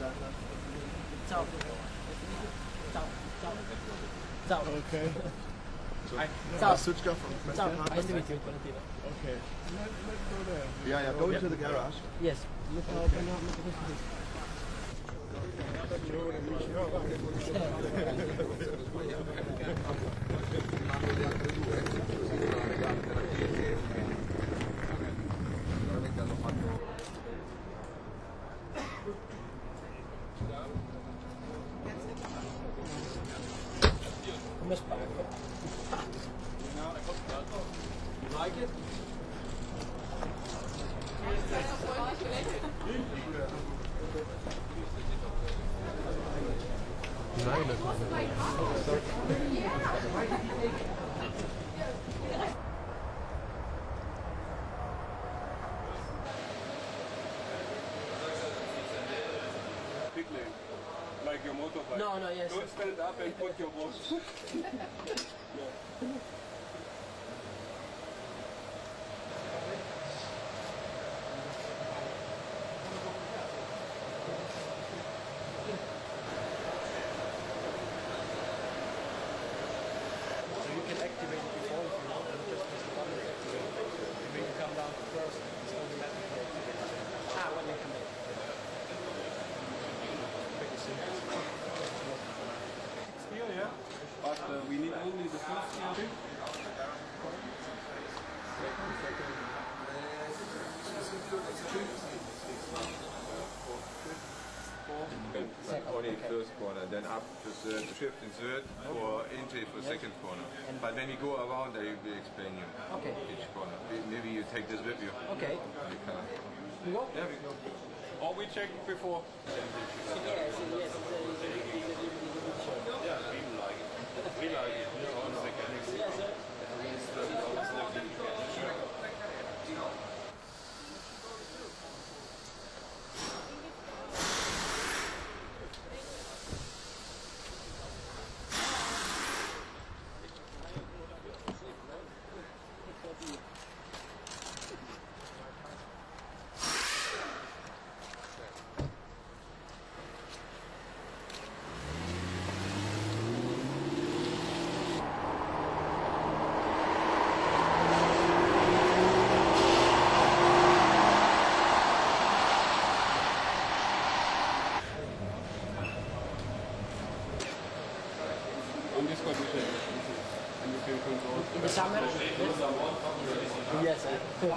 Ciao. Ciao. Ciao. Ciao. Okay. Hi. Ciao. Suchka from Ciao. Nice to meet you. Okay. Let's go there. Yeah, go into the garage. Yes. Look how come spacca. You like it? Like your motorbike. No, yes. Don't stand up and put your boss. But we need only the first gear. Only first corner, then up to third, shift in third for entry for second corner. But when we go around, I will explain you each corner. Maybe you take this with you. Okay. The car. We go? Yeah, we go. Or we check before. Yes. We like it. All the mechanics. Yes, sir. On this condition. And you can control. In the summer? Yes, sir.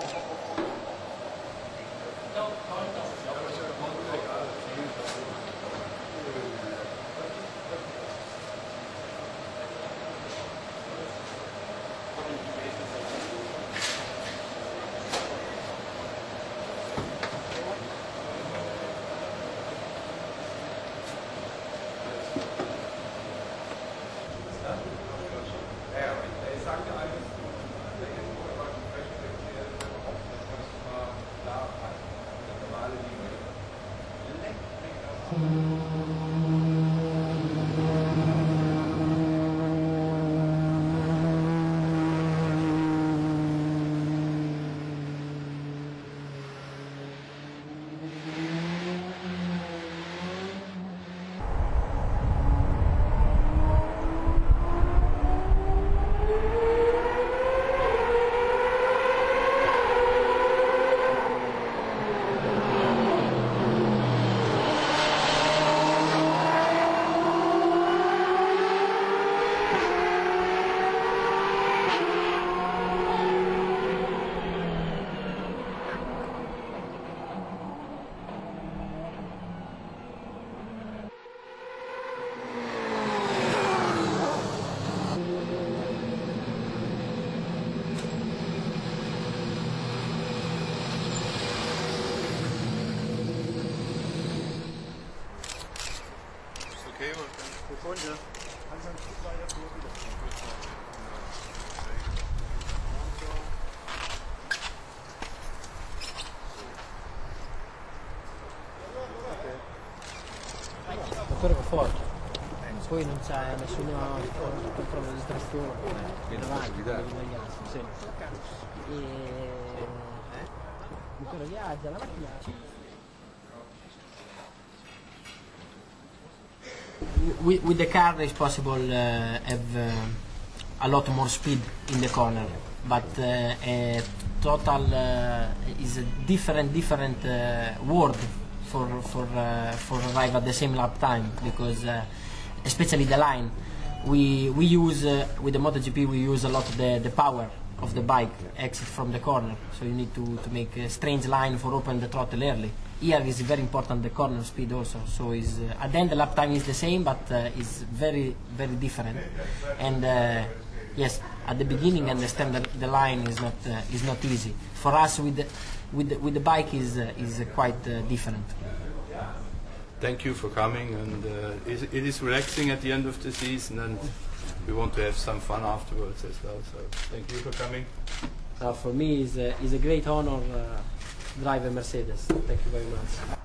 Okay, Wolfgang. Dottore va forte. Poi non c'è nessuno controllo di distrazione. Davanti, sì. Dottore viaggia, la macchina. With the car, it's possible have a lot more speed in the corner, but a total is a different world for arrive at the same lap time, because especially the line we use with the MotoGP, we use a lot of the power of the bike exit from the corner, so you need to make a strange line for open the throttle early. Here is very important the corner speed also, so is at the end the lap time is the same, but is very different. And yes, at the beginning understand that the line is not easy for us. With the bike is quite different. Thank you for coming, and it is relaxing at the end of the season, and we want to have some fun afterwards as well. So thank you for coming. For me is a great honor drive a Mercedes. Thank you very much.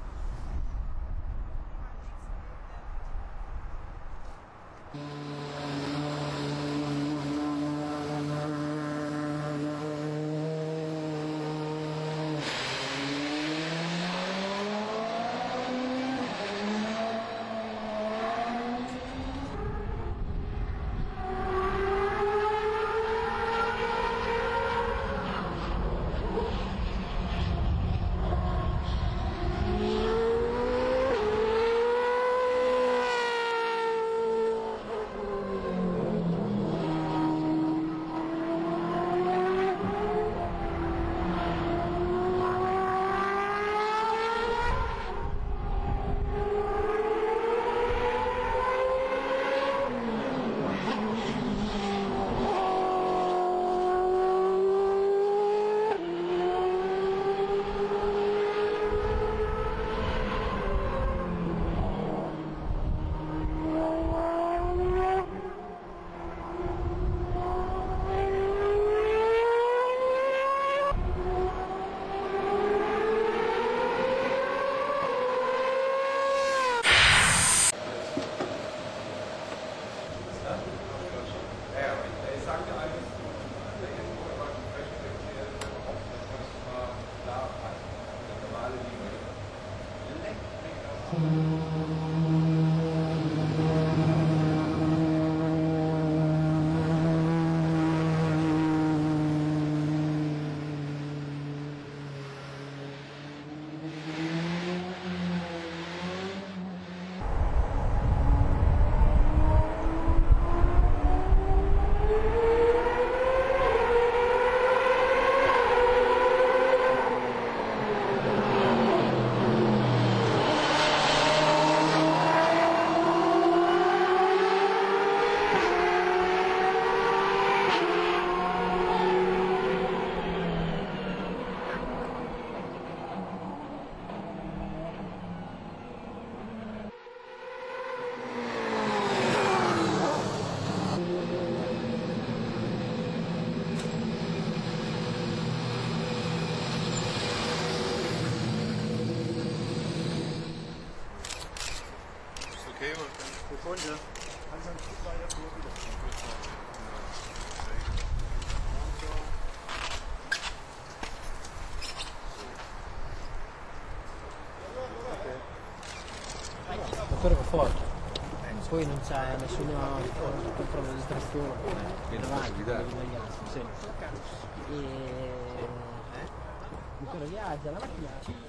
Okay, Sekunde. Langsam ein Stück weiter vor wieder. Motore va forte, poi non c'è nessuno controllo di distrazione, davanti, devi sbagliarsi, sempre. Il motore viaggia, la macchina.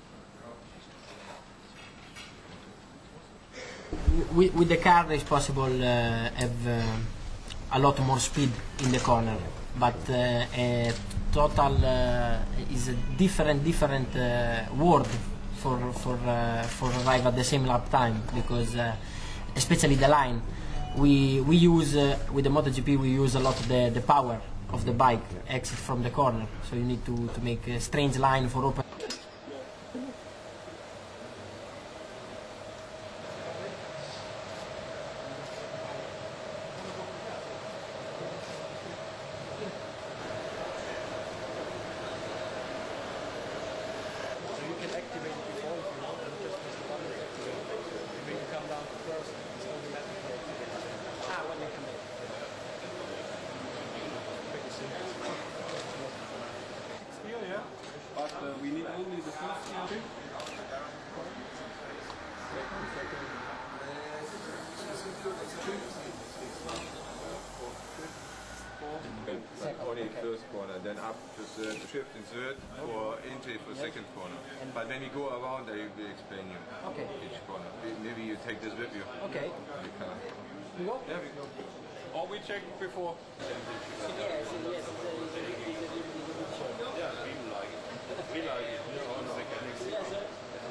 With the car, it's possible have a lot more speed in the corner, but a total is a different world for arrive at the same lap time, because especially the line we use with the MotoGP, we use a lot of the power of the bike exit from the corner, so you need to make a strange line for open. But we need then up to the shift in third for entry for second corner. But when we go around, I will explain you each corner. Maybe you take this with you. Okay. You can. We go? Yeah, we go. Or we check before. Yes. Yeah, we like it. We like it. We are all mechanics. Yes, sir.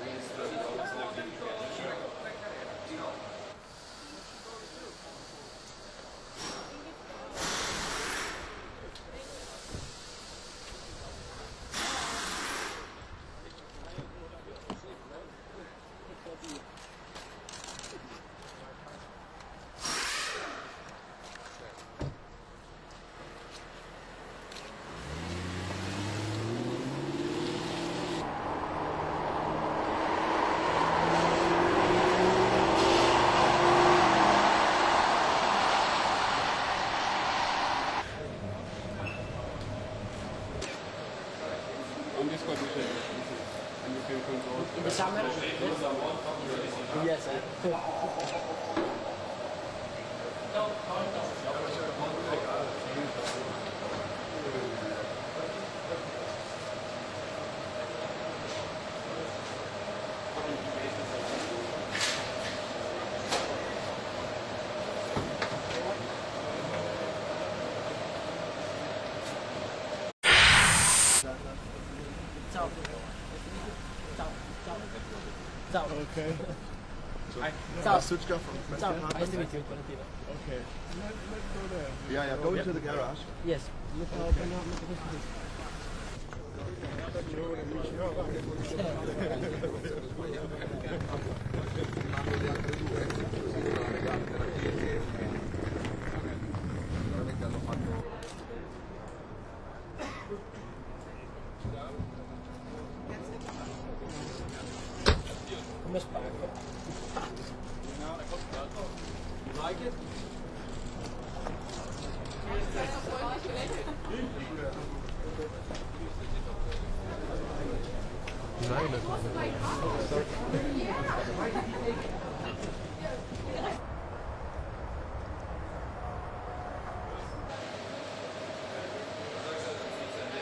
On this condition, and you can control. In the summer? Yes, sir. Ciao. Ciao. Ciao. Ciao. Okay. Ciao. Suchka from Ciao. Franklin Nice to meet Harvard. you, Valentino. Okay. Let's go there. Yeah, go into the garage. Yes. Come spacco. You like it?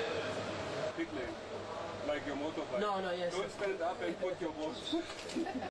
Pit lane, like your motorbike. No, yes. Don't stand up and put your boat.